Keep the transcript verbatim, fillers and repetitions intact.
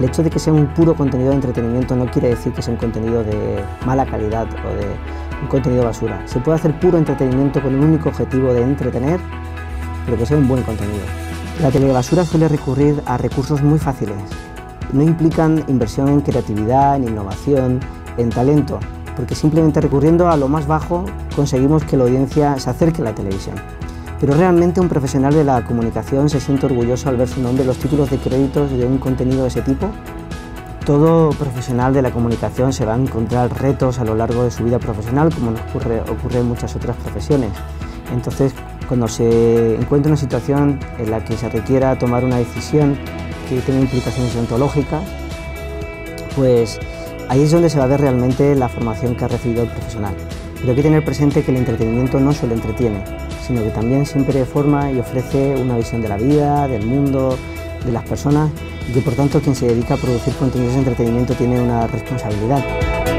hecho de que sea un puro contenido de entretenimiento no quiere decir que sea un contenido de mala calidad o de un contenido basura. Se puede hacer puro entretenimiento con el único objetivo de entretener, pero que sea un buen contenido. La telebasura suele recurrir a recursos muy fáciles. No implican inversión en creatividad, en innovación, en talento, porque simplemente recurriendo a lo más bajo conseguimos que la audiencia se acerque a la televisión. Pero realmente un profesional de la comunicación se siente orgulloso al ver su nombre en los títulos de créditos de un contenido de ese tipo. Todo profesional de la comunicación se va a encontrar retos a lo largo de su vida profesional, como nos ocurre, ocurre en muchas otras profesiones. Entonces, cuando se encuentra una situación en la que se requiera tomar una decisión que tenga implicaciones ontológicas, pues ahí es donde se va a ver realmente la formación que ha recibido el profesional. Pero hay que tener presente que el entretenimiento no solo entretiene, sino que también siempre forma y ofrece una visión de la vida, del mundo, de las personas, y que por tanto quien se dedica a producir contenidos de entretenimiento tiene una responsabilidad.